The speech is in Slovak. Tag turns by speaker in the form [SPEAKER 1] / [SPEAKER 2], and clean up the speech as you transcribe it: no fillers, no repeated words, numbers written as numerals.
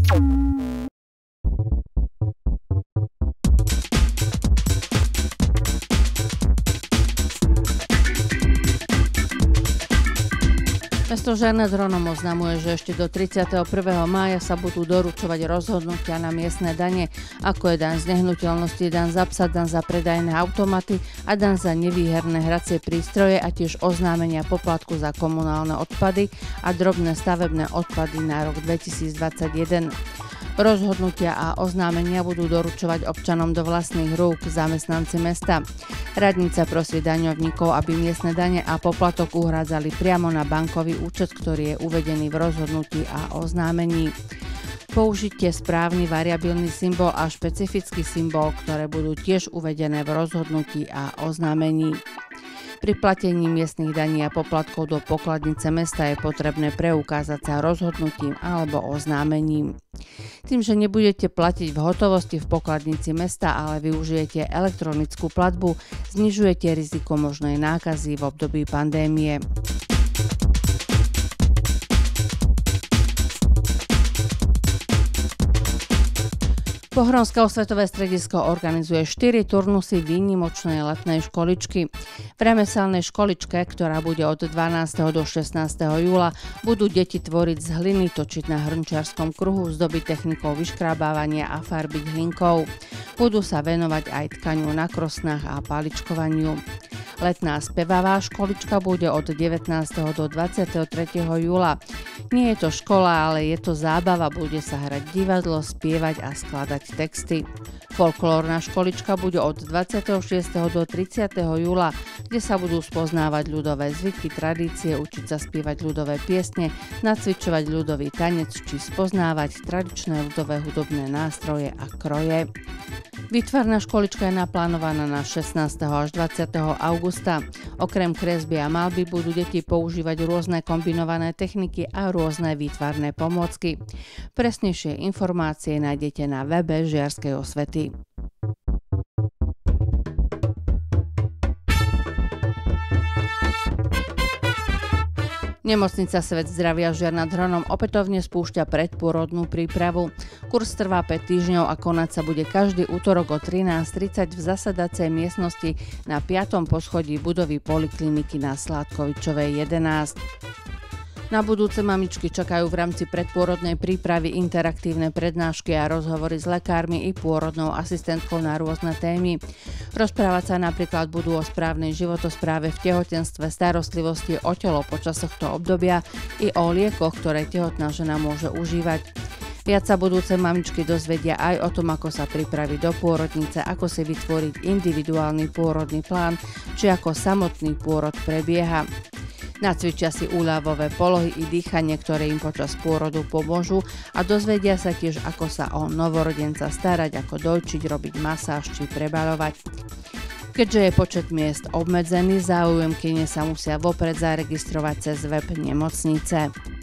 [SPEAKER 1] Mesto Žiar nad Hronom oznamuje, že ešte do 31. mája sa budú doručovať rozhodnutia na miestne dane, ako je daň z nehnuteľnosti, daň za psa, daň za predajné automaty a daň za nevýherné hracie prístroje a tiež oznámenia poplatku za komunálne odpady a drobné stavebné odpady na rok 2021. Rozhodnutia a oznámenia budú doručovať občanom do vlastných rúk zamestnanci mesta. Radnica prosí daňovníkov, aby miestne dane a poplatok uhrádzali priamo na bankový účet, ktorý je uvedený v rozhodnutí a oznámení. Použite správny variabilný symbol a špecifický symbol, ktoré budú tiež uvedené v rozhodnutí a oznámení. Pri platení miestnych daní a poplatkov do pokladnice mesta je potrebné preukázať sa rozhodnutím alebo oznámením. Tým, že nebudete platiť v hotovosti v pokladnici mesta, ale využijete elektronickú platbu, znižujete riziko možnej nákazy v období pandémie. Pohronské osvetové stredisko organizuje 4 turnusy výnimočnej letnej školičky. V remeselnej školičke, ktorá bude od 12. do 16. júla, budú deti tvoriť z hliny, točiť na hrnčiarskom kruhu, zdobiť technikou vyškrábávania a farbiť hlinkou. Budú sa venovať aj tkaniu na krosnách a paličkovaniu. Letná spevavá školička bude od 19. do 23. júla. Nie je to škola, ale je to zábava, bude sa hrať divadlo, spievať a skladať texty. Folklórna školička bude od 26. do 30. júla, kde sa budú spoznávať ľudové zvyky, tradície, učiť sa spievať ľudové piesne, nacvičovať ľudový tanec či spoznávať tradičné ľudové hudobné nástroje a kroje. Výtvarná školička je naplánovaná na 16. až 20. augusta. Okrem kresby a maľby budú deti používať rôzne kombinované techniky a rôzne výtvarné pomôcky. Presnejšie informácie nájdete na webe Žiarskej osvety. Nemocnica Svet zdravia Žiar nad Hronom opätovne spúšťa predpôrodnú prípravu. Kurz trvá 5 týždňov a konať sa bude každý útorok o 13:30 v zasadacej miestnosti na 5. poschodí budovy Polikliniky na Sládkovičovej 11. Na budúce mamičky čakajú v rámci predpôrodnej prípravy interaktívne prednášky a rozhovory s lekármi i pôrodnou asistentkou na rôzne témy. Rozprávať sa napríklad budú o správnej životospráve v tehotenstve, starostlivosti o telo počas tohto obdobia i o liekoch, ktoré tehotná žena môže užívať. Viac sa budúce mamičky dozvedia aj o tom, ako sa pripraviť do pôrodnice, ako si vytvoriť individuálny pôrodný plán, či ako samotný pôrod prebieha. Nacvičia si úľavové polohy i dýchanie, ktoré im počas pôrodu pomôžu a dozvedia sa tiež, ako sa o novorodenca starať, ako dojčiť, robiť masáž či prebaľovať. Keďže je počet miest obmedzený, záujemkyne sa musia vopred zaregistrovať cez web nemocnice.